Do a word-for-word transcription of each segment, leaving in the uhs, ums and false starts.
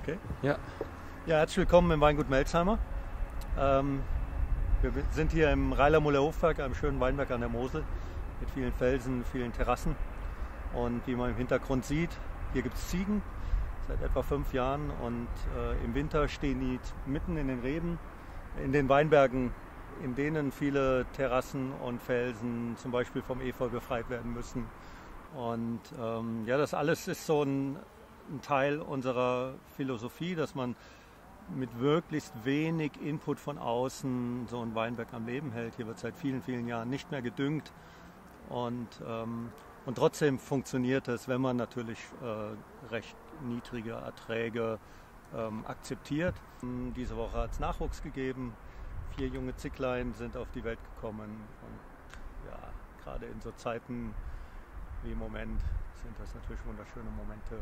Okay. Ja. Ja, herzlich willkommen im Weingut Melzheimer. Ähm, wir sind hier im Reilermuller Hofwerk, einem schönen Weinberg an der Mosel mit vielen Felsen, vielen Terrassen. Und wie man im Hintergrund sieht, hier gibt es Ziegen seit etwa fünf Jahren und äh, im Winter stehen die mitten in den Reben, in den Weinbergen, in denen viele Terrassen und Felsen zum Beispiel vom Efeu befreit werden müssen. Und ähm, ja, das alles ist so ein, ein Teil unserer Philosophie, dass man mit möglichst wenig Input von außen so ein Weinberg am Leben hält. Hier wird seit vielen, vielen Jahren nicht mehr gedüngt und, ähm, und trotzdem funktioniert es, wenn man natürlich äh, recht niedrige Erträge ähm, akzeptiert. Diese Woche hat es Nachwuchs gegeben. Vier junge Zicklein sind auf die Welt gekommen und ja, gerade in so Zeiten wie im Moment sind das natürlich wunderschöne Momente.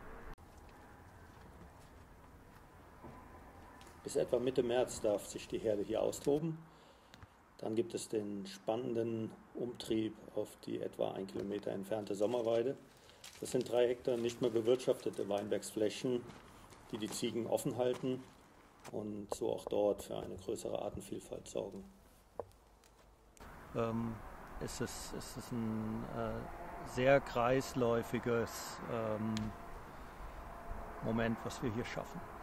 Bis etwa Mitte März darf sich die Herde hier austoben. Dann gibt es den spannenden Umtrieb auf die etwa ein Kilometer entfernte Sommerweide. Das sind drei Hektar nicht mehr bewirtschaftete Weinbergsflächen, die die Ziegen offen halten und so auch dort für eine größere Artenvielfalt sorgen. Ähm, es, ist, es ist ein äh, sehr kreisläufiges ähm, Moment, was wir hier schaffen.